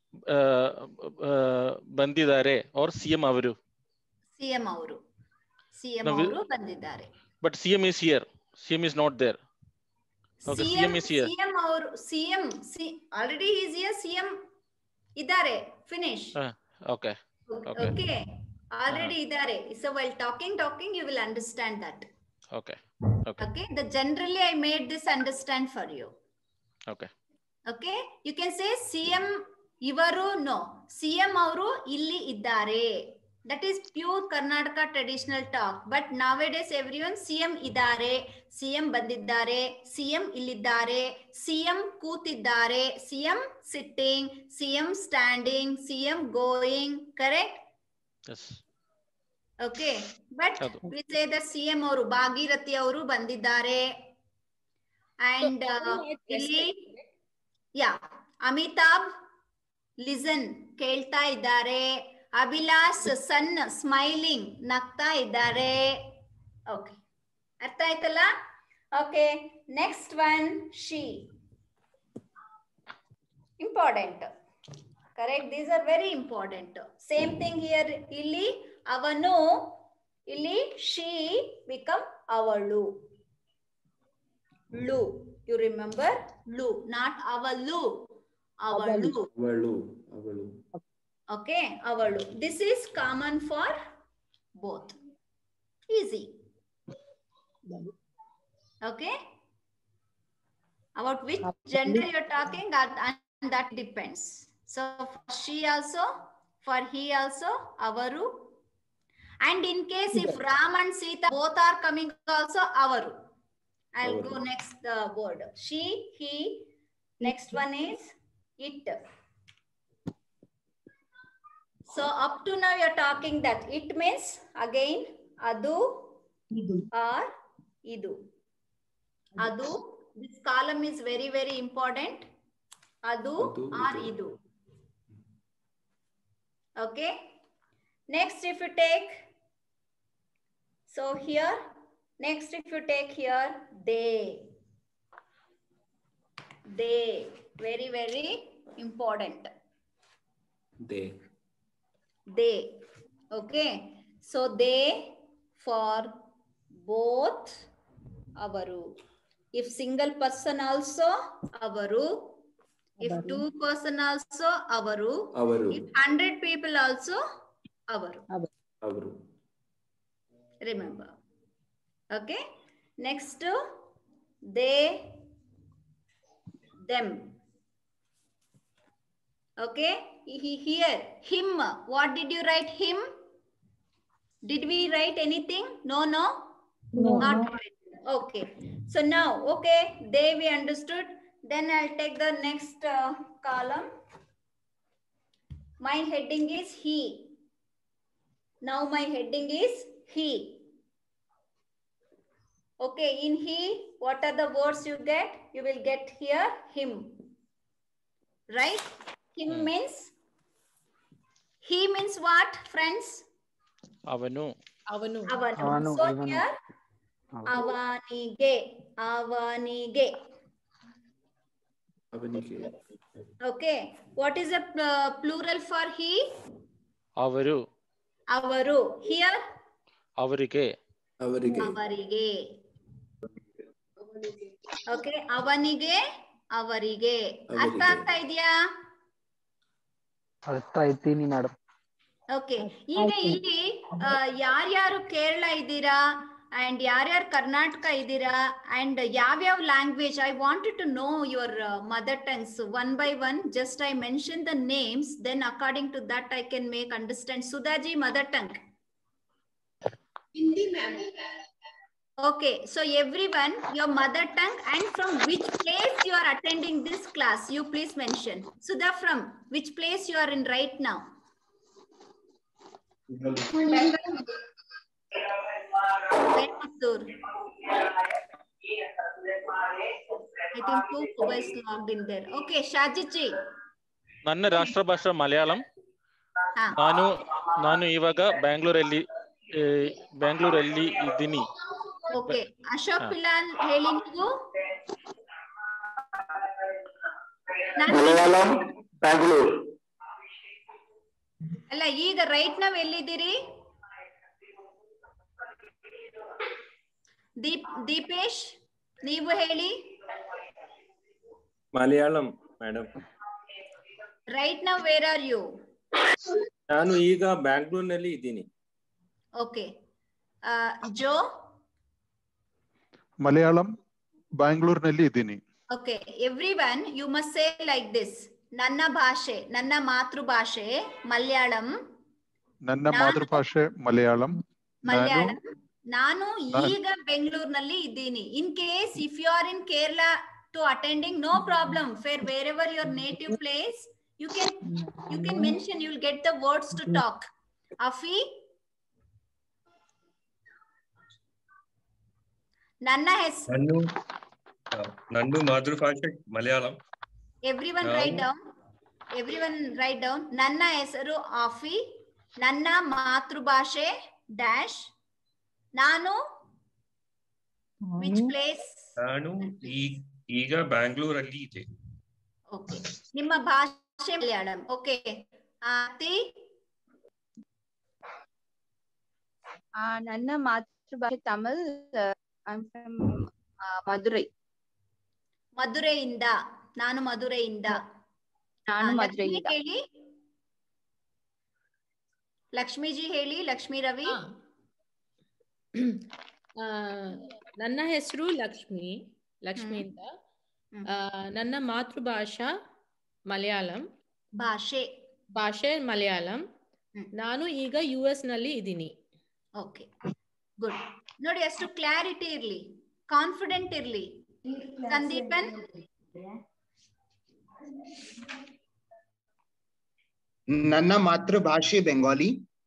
ಬಂದಿದ್ದಾರೆ or CM ಅವರು? CM ಅವರು. CM ಅವರು ಬಂದಿದ್ದಾರೆ. But CM is here. CM is not there. Okay, CM is here. CM ಅವರು already he is here. CM ಇದ್ದಾರೆ. Finish. Okay. Okay. Already idare. So while talking, you will understand that. Okay. Okay. Generally, I made this understand for you. Okay. Okay. You can say CM ivaru, no. CM avaru illi iddare. That is pure Karnataka traditional talk. But nowadays, everyone CM idare, CM bandiddare, CM illiddare, CM ಕೂತಿದ್ದಾರೆ, CM sitting, CM standing, CM going. Correct? Yes. Okay, but we say that CM ಅವರು ಭಾಗೀರಥಿ ಅವರು ಬಂದಿದ್ದಾರೆ, and ಇಲ್ಲಿ Amitabh listen ಕೇಳ್ತಾ ಇದ್ದಾರೆ, ಅಭಿಲಾಷ್ ಸನ್ smiling ನಗ್ತಾ ಇದ್ದಾರೆ. Okay, ಅರ್ಥ ಆಯ್ತಲ್ಲ? Okay, next one she. Important. Correct? These are very important. Same thing here. Illi avanu, illi she become avalu. Lu. You remember? Lu, not avalu. Avalu. Avalu. Okay, avalu. This is common for both. Easy. Okay? About which gender you're talking, that depends. So for she also, for he also, avaru. And in case if Ram and Sita both are coming also, avaru. I'll go next word. She, he. Next one is it. So up to now you're talking that it means again adu or idu. Adu, this column is very, very important. Adu or idu. Okay. Next, if you take, so here, next if you take here, they. They, very, very important. They. Okay. So they for both avaru. If single person also avaru. If 2 person also avaru. If 100 people also avaru. Remember. Okay. Next, they, them. Okay. Here, him. What did you write? Him. Did we write anything? No. Not right. Okay. So now, okay, they we understood. Then I'll take the next column. My heading is he. Now my heading is he. Okay, in he, what are the words you get? You will get here him. Right? Him means, he means what, friends? Avanu. So here, avanige. Okay. What is the plural for he? Avaru. Here? Avarige. Okay. Avanige. ಅರ್ಥ ಆಗ್ತಾ ಇದೆಯಾ? ಅರ್ಥ ಆಯ್ತೀನಿ madam. Okay. ಈಗ ಇಲ್ಲಿ ಯಾರ್ಯಾರು ಕೇರಳ ಇದ್ದೀರಾ and ಯಾರ್ಯಾರು ಕರ್ನಾಟಕ ಇದ್ದೀರಾ ಅಂಡ್ ಯಾವ್ಯಾವ language I wanted to know your mother tongues one by one. Just I mention the names, then according to that I can make understand. Sudhaji mother tongue? Hindi ma'am. Okay, so everyone, your mother tongue and from which place you are attending this class, you please mention. Sudha, from which place you are in right now? Coimbatore. I think two is logged in there. Okay, Shajitji. ನನ್ನ ರಾಷ್ಟ್ರ ಭಾಷೆ ಮಲಯಾಳಂ. ನಾನು ಇವಾಗ ಬ್ಯಾಂಗ್ಳೂರಲ್ಲಿ ಇದ್ದೀನಿ. Okay. Ashok ಪಿಲಾಲ್ ಹೇಳಿ ನೀವು. ಮಲಯಾಳಂ ಬ್ಯಾಂಗ್ಳೂರ್. ಅಲ್ಲ, ಈಗ ರೈಟ್ ನಾವ್ ಎಲ್ಲಿದ್ದೀರಿ? ದೀಪೇಶ್ ನೀವು ಹೇಳಿ. Malayalam madam. Right now where are you? ನಾನು ಈಗ ಬ್ಯಾಂಗ್ಳೂರ್ನಲ್ಲಿ ಇದ್ದೀನಿ. ಓಕೆ. ಜೋ? ಮಲಯಾಳಂ ಬ್ಯಾಂಗ್ಳೂರ್ನಲ್ಲಿ ಇದ್ದೀನಿ. Okay. Everyone you must say like this. ನನ್ನ ಭಾಷೆ, ನನ್ನ ಮಾತೃಭಾಷೆ ಮಲಯಾಳಂ. ನನ್ನ ಮಾತೃಭಾಷೆ ಮಲಯಾಳಂ. ನಾನು ಈಗ ಬೆಂಗಳೂರಿನಲ್ಲಿ ಇದ್ದೀನಿ. In case if you are in Kerala to attending, no problem. For wherever your native place, you can mention, you will get the words to talk. Afi? Nanna has Nannu ಮಾತೃಭಾಷೆ Malayalam. Everyone write down. Nanna hesaru Afi. Nanna ಮಾತೃಭಾಷೆ dash. Nanu which place? ನಾನು ಈಗ ಬ್ಯಾಂಗ್ಳೂರಲ್ಲಿ ಇದೆ. Okay. ನಿಮ್ಮ ಭಾಷೆ Malayalam. Okay. ಆತಿ? ನನ್ನ ಮಾತೃಭಾಷೆ ತಮಿಳ್. I'm from Madurai. ಮಧುರೈಯಿಂದ. ನಾನು ಮಧುರೈಯಿಂದ. ಹೇಳಿ. ಲಕ್ಷ್ಮೀಜಿ ಹೇಳಿ. ಲಕ್ಷ್ಮೀ ರವಿ. ನನ್ನ ಹೆಸರು ಲಕ್ಷ್ಮಿಯಿಂದ. ನನ್ನ ಮಾತೃಭಾಷಾ ಮಲಯಾಳಂ. ಭಾಷೆ ಮಲಯಾಳಂ. ನಾನು ಈಗ US ನಲ್ಲಿ ಇದ್ದೀನಿ. Okay, good. ನೋಡಿ, ಅಷ್ಟು ಕ್ಲಾರಿಟಿ ಇರ್ಲಿ, ಕಾನ್ಫಿಡೆಂಟ್ ಇರ್ಲಿ. ಸಂದೀಪನ್? ನನ್ನ ಮಾತೃಭಾಷೆ Bengali.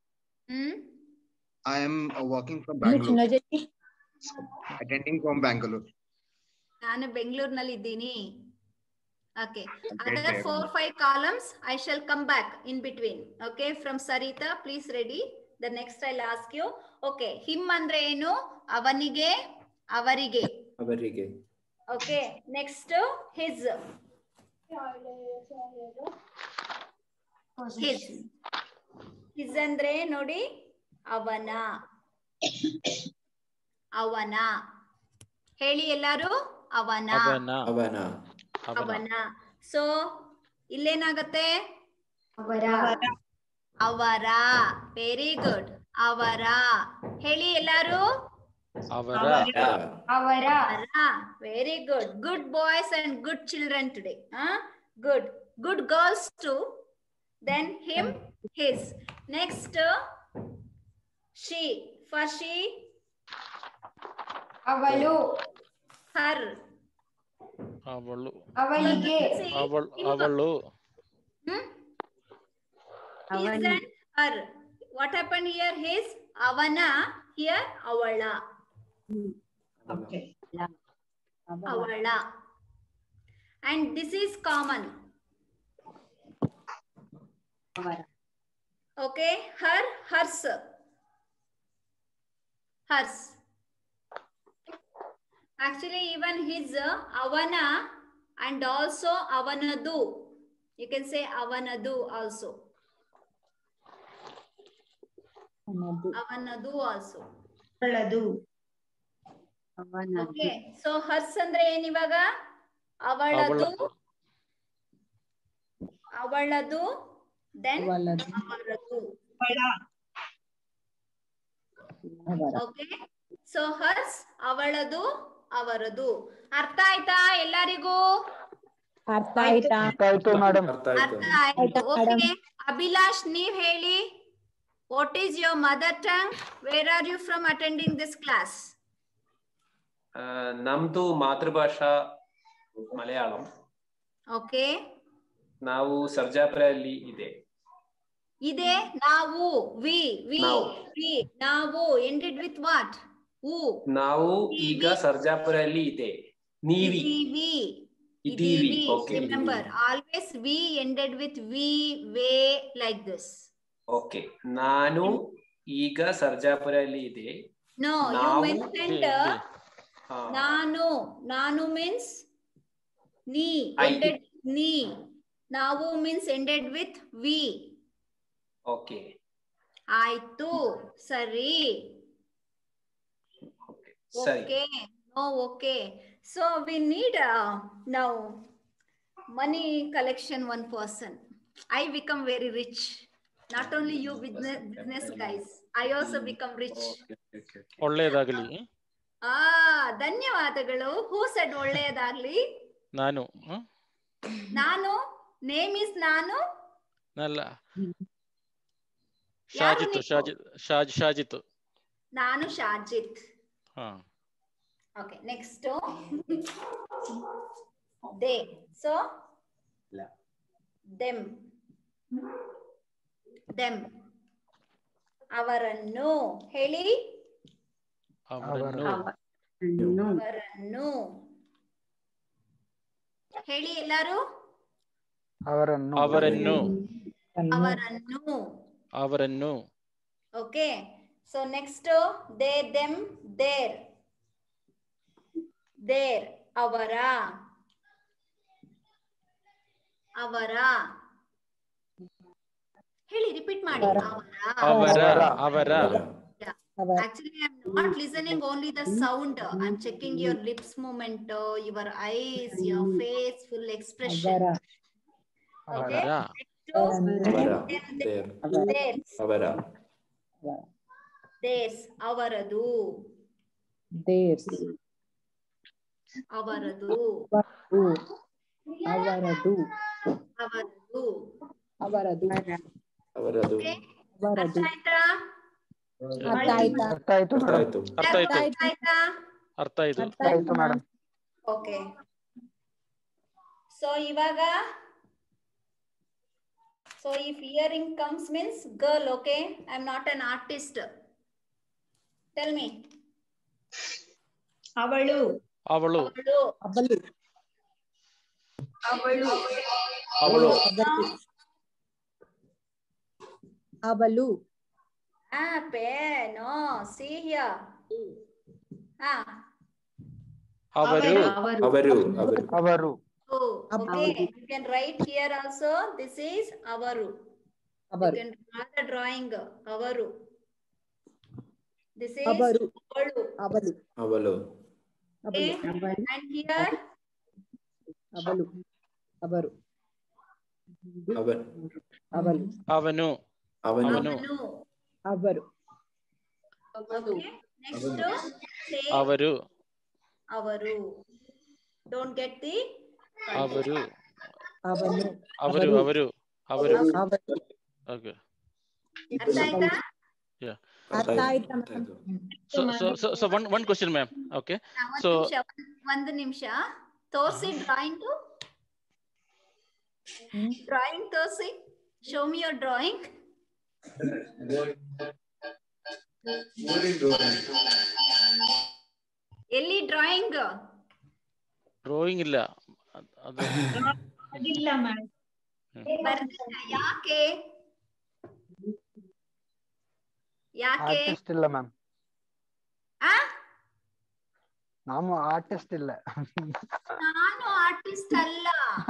I am working from Bangalore. Attending from Bangalore. ನಾನು ಬೆಂಗಳೂರಿನಲ್ಲಿ ಇದ್ದೀನಿ. Okay. Other 4-5 columns I shall come back in between. Okay. From Sarita, please ready. The next I'll ask you. Okay. Him ಅಂದ್ರೆ ಏನು? ಅವನಿಗೆ, ಅವರಿಗೆ. ಅವರಿಗೆ. Okay. Next his. His. His ಅಂದ್ರೆ ನೋಡಿ ಅವನ. ಅವನ. ಹೇಳಿ ಎಲ್ಲಾರು ಅವನ. ಅವನ. ಅವನ. ಸೊ ಇಲ್ಲೇನಾಗತ್ತೆ? ಅವರ. ಅವರ. Very good. ಅವರ. ಹೇಳಿ ಎಲ್ಲಾರು ಅವರ. ಅವರ. Very good. Good boys and good children today. Good. Good girls too. Then him, his. Next she. For she, ಅವಳು. her. ಅವಳು. ಅವಳಿಗೆ. ಅವಳು. His and her. What happened here? His, avana. Here, avala. Okay. Avala. And this is common. Okay. Her, hers. Hers. Actually, even his, avana, and also avanadu. You can say avanadu also. Avanadu also. Okay. So hers ಅಂದ್ರೆ ಏನ್ ಇವಾಗ? ಅವಳದು. ಅವಳದು. Then ಅವರದು. Okay. So hers, ಅವಳದು, ಅವರದು. ಅರ್ಥ ಆಯ್ತಾ ಎಲ್ಲರಿಗೂ? ಅರ್ಥ ಆಯ್ತಾ? ಮೇಡಮ್. ಅರ್ಥ ಆಯ್ತು. Okay. ಅಭಿಲಾಷ್ ನೀವ್ ಹೇಳಿ. What is your mother tongue? Where are you from attending this class? ನಮ್ದು ಮಾತೃಭಾಷಾ ಮಲಯಾಳಂ. Okay. ನಾವು ಸರ್ಜಾಪುರಲ್ಲಿ ಇದೆ. ಇದೆ. ನಾವು. We. ನಾವು. Ended with what? Who? ನಾವು ಈಗ ಸರ್ಜಾಪುರಲ್ಲಿ ಇದೆ. ನೀವಿ. ಇದೀವಿ. Okay. Remember, always we ended with we, way, like this. Okay. ನಾನು ಈಗ ಸರ್ಜಾಪುರಲ್ಲಿ ಇದೆ. No, you mentioned ನಾನು. ನಾನು means ನೀ. Ended ನೀ. ನಾವು means ended with we. Okay. ಆಯ್ತು. ಸರಿ. Okay. No, okay. So we need now money collection one person. I become very rich. Not only you business guys. I also become rich. ಒಳ್ಳೆಯದಾಗಲಿ. ಧನ್ಯವಾದಗಳು. Who said ಒಳ್ಳೆಯದಾಗ್ಲಿ? ನಾನು. ನಾನು. Name is ನಾನು. ಅಲ್ಲ. ಶಾಜಿತ್. ನಾನು ಶಾಜಿತ್. ಹಾ. Okay, next. They. So them. ಅವರನ್ನು. ಹೇಳಿ. ಅವರನ್ನು. ಹೇಳಿ ಎಲ್ಲಾರು. ಅವರನ್ನು. Okay. So next they, them, their. ಅವರ. ಹೇಳಿ, ರಿಪೀಟ್ ಮಾಡಿ. ಅವರ. Actually, I'm not listening only the sound. I'm checking your lips movement, your eyes, your face, full expression. Okay. Theirs. ಅವರದು. ಅವರದು. ಅರ್ಥ ಆಯ್ತು ಮೇಡಮ್. ಓಕೆ. ಸೊ ಇವಾಗ So if earring comes means girl, okay? I'm not an artist. Tell me. Avalu. Avalu. Avalu. Avalu. Avalu. Avalu. Ah, pen. No, see here. Ah. Avaru. Avaru. Oh, okay. You can write here also. This is avaru. You can draw the drawing. Avaru. This is Avaru. avalu. Avalu. Okay. And here Avalu. Avaru. Avalu. Avanu. Avanu. Avaru. Okay. Next say Avaru. avaru. Don't get the Avaru. Avanu. Avaru. Avaru. Avaru. Okay. Arthaita? Yeah. Arthaita. So one question, ma'am. Okay. So ಒಂದು ನಿಮಿಷ ತೋರಿಸಿ drawing to drawing ತೋರಿಸಿ. Show me your drawing. ಎಲ್ಲಿ drawing? Drawing ಇಲ್ಲ. ಇಲ್ಲ ma'am. ಯಾಕೆ? ಯಾಕೆ? Artist ಇಲ್ಲ ಮ್ಯಾಮ್. ಆ? ನಾನು ಆರ್ಟಿಸ್ಟ್ ಇಲ್ಲ. ನಾನು ಆರ್ಟಿಸ್ಟ್ ಅಲ್ಲ.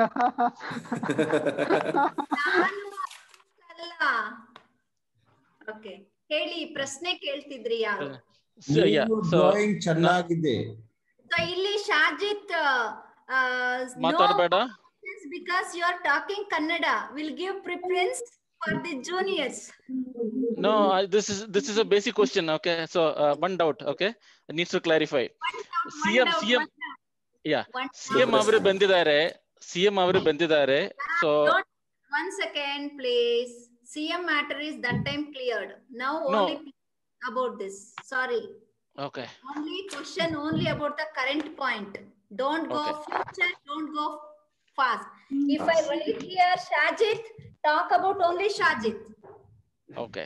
ಓಕೆ, ಹೇಳಿ, ಪ್ರಶ್ನೆ ಕೇಳ್ತಿದ್ರಿ ಯಾರು? ಡ್ರಾಯಿಂಗ್ ಚೆನ್ನಾಗಿದೆ. ಸೊ ಇಲ್ಲಿ ಶಾಜಿತ್ ಮಾತಾಡಬೇಡ. because you are talking Kannada, will give preference for the juniors. No, this is a basic question. Okay, so one doubt. Okay, it needs to clarify. CM yeah, CM ಅವರು ಬಂದಿದ್ದಾರೆ. CM ಅವರು ಬಂದಿದ್ದಾರೆ. So one second please. CM matter is that time cleared. Now only about this. Sorry. Okay. Only question only about the current point. Don't go future. Don't go fast. If I write here Shajit, talk about only Shajit. Okay.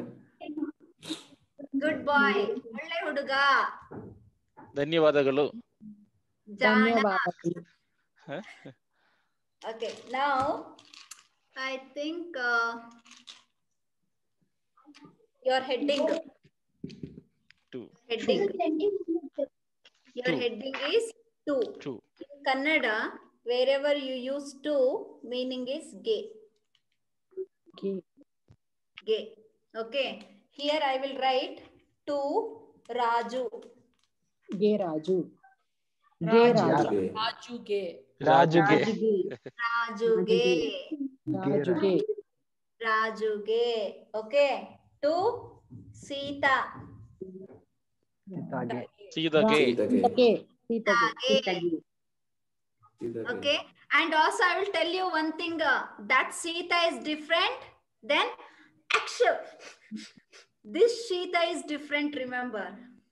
Good boy. ಒಳ್ಳೆ ಹುಡುಗ. ಧನ್ಯವಾದಗಳು. ಧನ್ಯವಾದಗಳು. Okay, now I think your heading. Heading. Your heading is two. In Kannada, wherever you use two, meaning is gay. Gay. Okay. Here I will write to Raju. Gay Raju. Gay Raju. Raju gay. Raju gay. Raju gay. Raju gay. Raju gay. Okay. To Sita. Sita gay. Sita gay. Okay, and also I will tell you one thing, that Sita is different than action. This Sita is different, remember.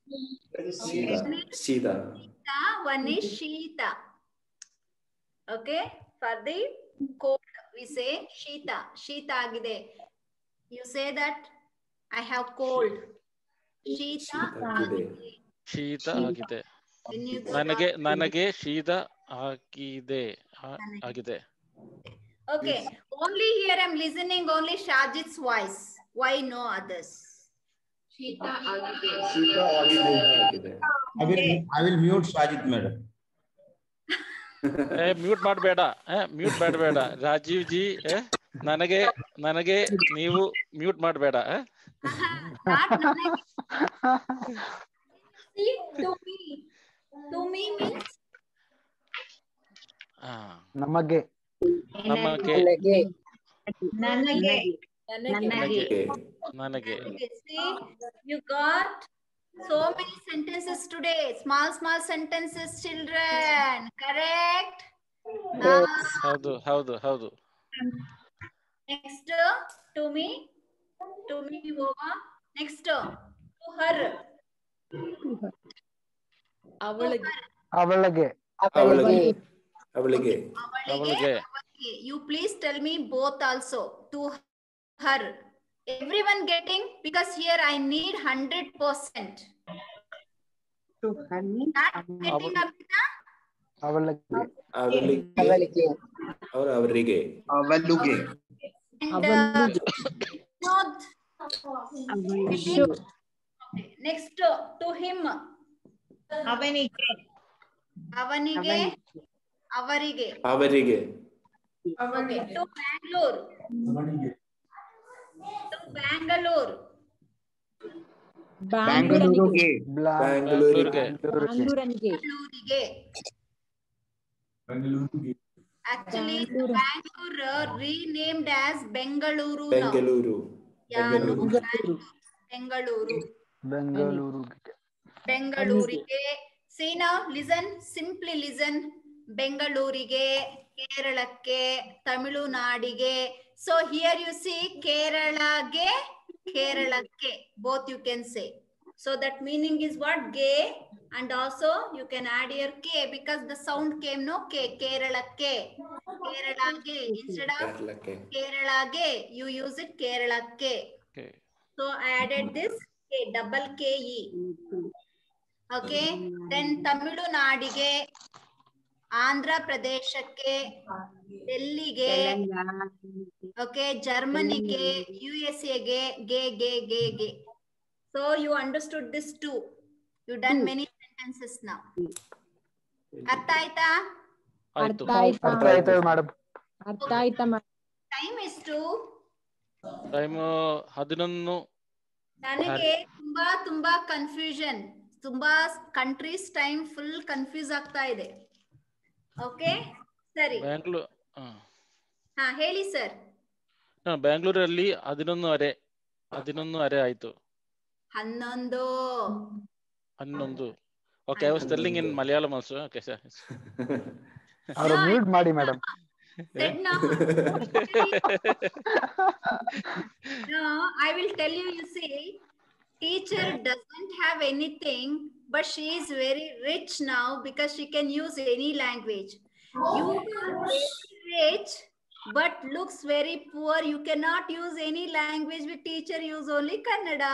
Sita. One is Shita. Okay, for the cold we say Shita. Shita agide. You say that I have cold. Shita agide. Shita agide. ನನಗೆ ಶೀತ ಆಗಿದೆ. Okay, only here I'm listening only Shajit's voice. Why no others? Shita agide. I will mute Shajit madam. Mute ಮಾಡಬೇಡ. Mute ಮಾಡಬೇಡ Rajeev G. ನನಗೆ ನೀವು mute ಮಾಡಬೇಡ. To me means ನಮಗೆ. ನನಗೆ. See, you got so many sentences today. Small sentences, children. Correct? ಹೌದು. Next, to me over. Next, to her. ಅವಳಿಗೆ. You please tell me both also. to her. Everyone getting? Because here I need 100%. To her. Getting Abhita? ಅವಳಿಗೆ ಅವಳಿಗೆ or ಅವರಿಗೆ ಅವಳಿಗೆ and next to him. ಅವನಿಗೆ ಅವನಿಗೆ ಅವರಿಗೆ ಅವರಿಗೆ okay to Bangalore to Bangalore ಬ್ಯಾಂಗ್ಳೂರಿಗೆ ಬ್ಯಾಂಗ್ಳೂರಿಗೆ actually Bangalore renamed as Bengaluru now. Bengaluru Yeah, no, Bengaluru. Bengalurige. See now, listen, simply listen. Bengalurige, Keralakke, Tamilu Nadige. So here you see Keralage, Keralakke. Both you can say. So that meaning is what? Gay. And also you can add here K because the sound came no K. Keralakke. Keralage. Instead of Keralage, you use it Keralakke. Okay. So I added this K, double KE. Okay. Then Tamilu Nadige, Andhra Pradeshake, Delhi ge, okay, Germany ge, USA ge, ge. So you understood this too. You done many sentences now. Artha aita? ಅರ್ಥ ಆಯ್ತು madam. Time is to time 11. ನನಗೆ ತುಂಬಾ confusion, ತುಂಬಾ countries time full confuse ಆಗ್ತಾ ಇದೆ. Okay ಸರಿ, ಬ್ಯಾಂಗ್ಳೂರ್ ಹಾ ಹೇಳಿ ಸರ್. ಬ್ಯಾಂಗ್ಳೂರಲ್ಲಿ 11:30 ಆಯ್ತು. 11. Okay, I was telling in Malayalam also. Okay, sir. ಅವರು ಮ್ಯೂಟ್ ಮಾಡಿ madam. No, I will tell you, you see, teacher doesn't have anything, but she is very rich now because she can use any language. You are very rich, but looks very poor. You cannot use any language with teacher, use only Kannada.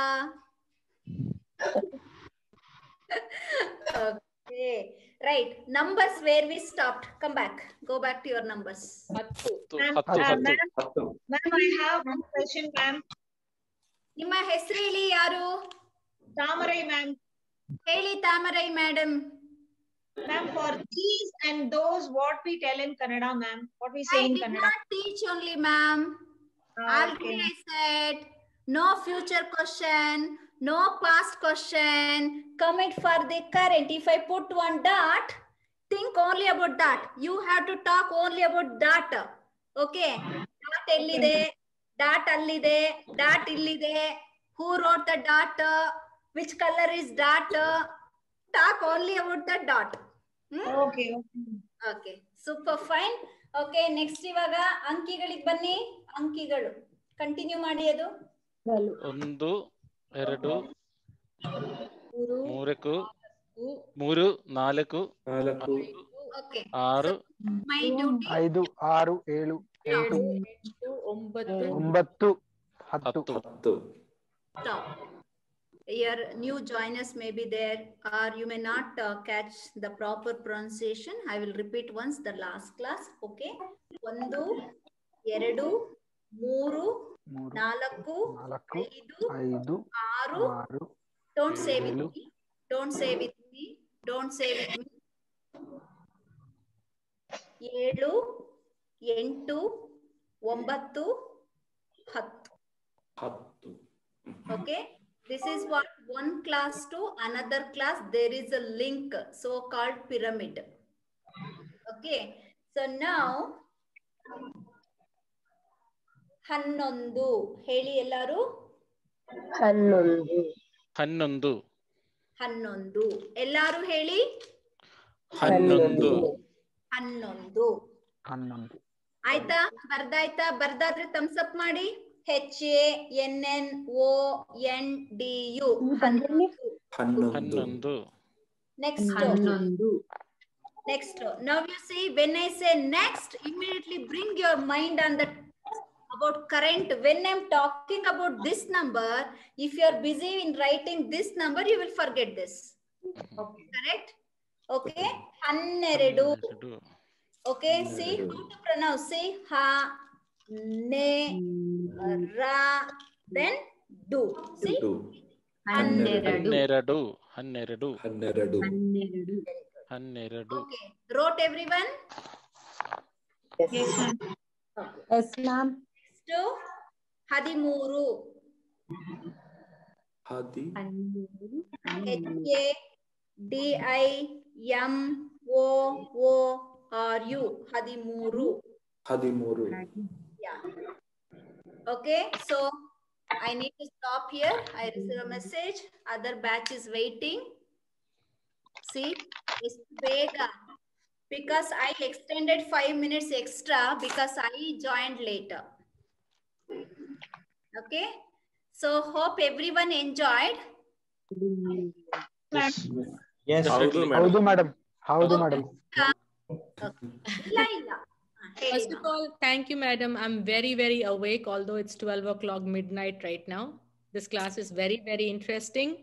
Okay, right. Numbers where we stopped. Come back. Go back to your numbers. Ma'am, I have one question, ma'am. ನಿಮ್ಮ ಹೆಸರು ಹೇಳಿ ಯಾರು? Tamarai, ma'am. ಹೇಳಿ Tamarai madam. Ma'am, for these and those, what we tell in Kannada, ma'am? What we say in Kannada? I did not teach only, ma'am. Already I said, no future question, no past question, comment for the current. If I put one dot, think only about that. You have to talk only about that. Okay? Dot ellide, dot allide, dot illide, who wrote the dot, which color is dot, talk only about the dot. Okay. Okay, super fine. Okay, next ಇವಾಗ ಅಂಕಿಗಳಿಗೆ ಬನ್ನಿ. ಅಂಕಿಗಳು continue ಮಾಡಿ. ಅದು 1, 2, 3, 4, okay. 6, My duty 5, 6, 7, 8, 9, 10. Stop. Your new joiners may be there, or you may not catch the proper pronunciation. I will repeat once the last class. Okay. 1, 2, 3, 4, 5, 6. Don't say with me. Don't say with me. Don't say with me. 7, 8, 9, 10. Okay. This is what one class to another class. There is a link, so-called pyramid. Okay. So now, 11. ಹೇಳಿ ಎಲ್ಲರೂ. 11. ಎಲ್ಲರೂ ಹೇಳಿ. 11. ಆಯ್ತಾ? ಬರ್ದಾಯ್ತಾ? ಬರ್ದಾದ್ರೆ thumbs up ಮಾಡಿ. HANNONDU. 11. Next. Now you see, when I say next, immediately bring your mind on the about current. When I'm talking about this number, if you are busy in writing this number, you will forget this. Okay. Correct? Okay. 12. Okay. See how to pronounce. See ha, ne, ra, then do. See. Hanneradu. Okay. Wrote everyone? Yes, ma'am. To Hadimuru. HADIMOORU. Hadimuru. Yeah. Okay. So I need to stop here. I received a message. Other batch is waiting. See, it's Vega. Because I extended 5 minutes extra because I joined later. Okay. So hope everyone enjoyed. Yes. How do, madam? How do, madam? First of all, thank you, madam. I'm very, very awake, although it's 12 o'clock midnight right now. This class is very, very interesting.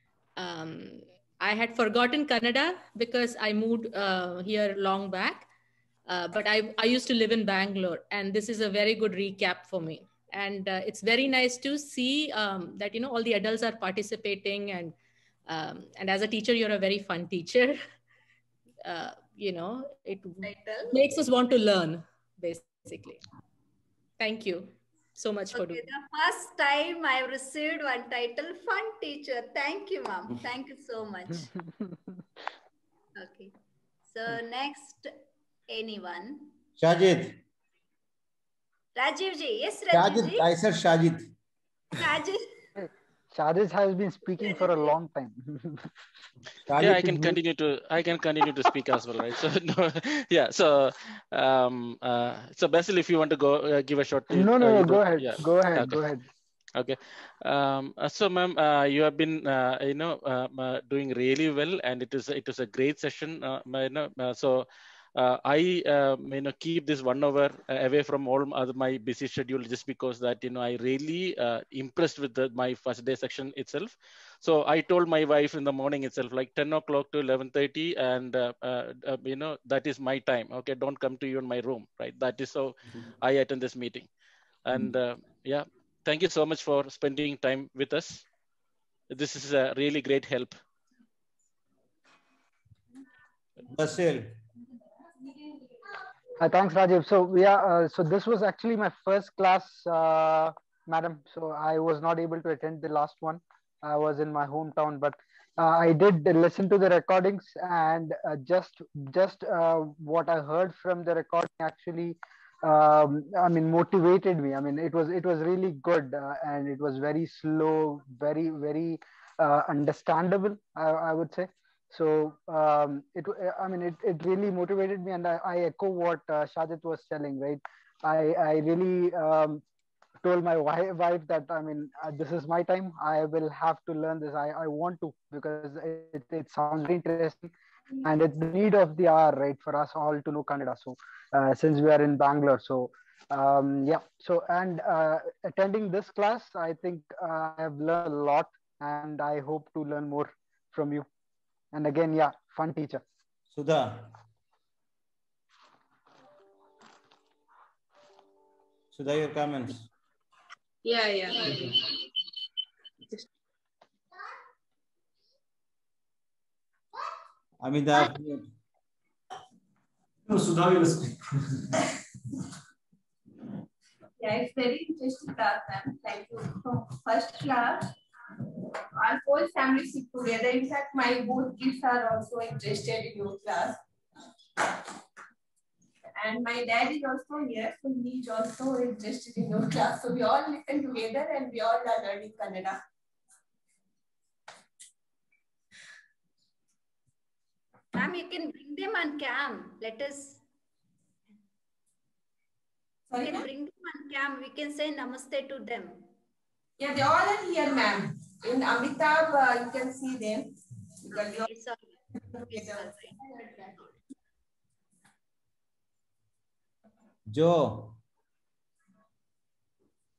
I had forgotten Kannada because I moved here long back, but I used to live in Bangalore, and this is a very good recap for me. And it's very nice to see that, you know, all the adults are participating, and as a teacher, you're a very fun teacher. You know, it makes us want to learn, basically. Thank you so much for doing. The first time I received one title, fun teacher. Thank you, ma'am. Thank you so much. Okay. So next, anyone? Shajid. Rajiv ji. Yes, Rajiv ji. Shajid. I said Shajid. Shajid. Shajid has been speaking for a long time. Yeah, I can continue to speak as well, right? So no, yeah. So so Basil, if you want to go give a short. No, go ahead. Yeah. Go ahead. Okay. Go ahead. Okay. So ma'am, you have been doing really well, and it is a great session. So I keep this 1 hour away from all other my busy schedule, just because that I really impressed with my first day section itself. So I told my wife in the morning itself, like 10 o'clock to 11:30, and that is my time. Okay, don't come to you in my room, right? That is how I attend this meeting. And yeah, thank you so much for spending time with us. This is a really great help. Basil. Thanks, Rajiv. So yeah, so this was actually my first class, madam. So I was not able to attend the last one. I was in my hometown, but I did listen to the recordings, and just what I heard from the recording actually, I mean, motivated me. I mean, it was really good, and it was very slow, very understandable, I would say. So it really motivated me, and I echo what Shajid was telling, right? I really told my wife that, I mean, this is my time. I will have to learn this. I want to, because it sounds very interesting, and it's the need of the hour, right, for us all to know Kannada. So since we are in Bangalore, so yeah. So and attending this class, I think I have learned a lot, and I hope to learn more from you. And again, yeah, fun teacher. Sudha, your comments. Yeah. Amida. No, Sudha will speak. Yeah, it's very interesting class, ma'am. Thank you. So first class, our whole family sit together. In fact, my both kids are also interested in your class. And my dad is also here, so he is also interested in your class. So we all listen together and we all are learning Kannada. Ma'am, you can bring them on cam. Let us. Sorry, you can bring them on cam. We can say namaste to them. Yeah, they all are here, ma'am. In Amitabh, you can see them. It's all right. Joe.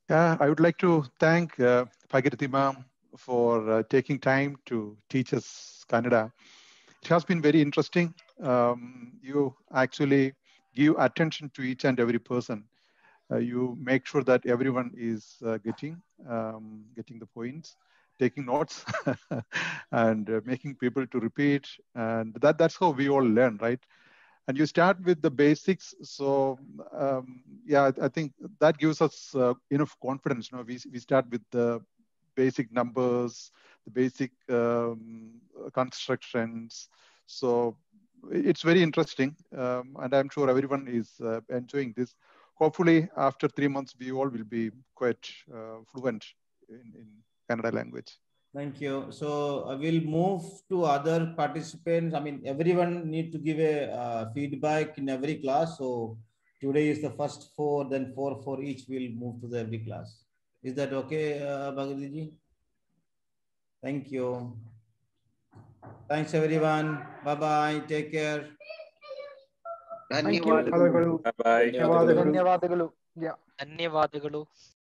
I would like to thank Bhagirathi ma'am for taking time to teach us Kannada. It has been very interesting. You actually give attention to each and every person. You make sure that everyone is getting the points, taking notes, and making people to repeat. And that's how we all learn, right? And you start with the basics. So yeah, I think that gives us enough confidence. You know, we start with the basic numbers, the basic constructions. So it's very interesting. And I'm sure everyone is enjoying this. Hopefully after 3 months, we all will be quite fluent in Kannada language. Thank you. So I will move to other participants. I mean, everyone need to give a feedback in every class. So today is the first 4, then 4 for each will move to the every class. Is that okay, Bhagirathi ji? Thank you. Thanks everyone. Bye-bye. Take care. ಧನ್ಯವಾದಗಳು. Bye bye. ಧನ್ಯವಾದಗಳು. ಧನ್ಯವಾದಗಳು.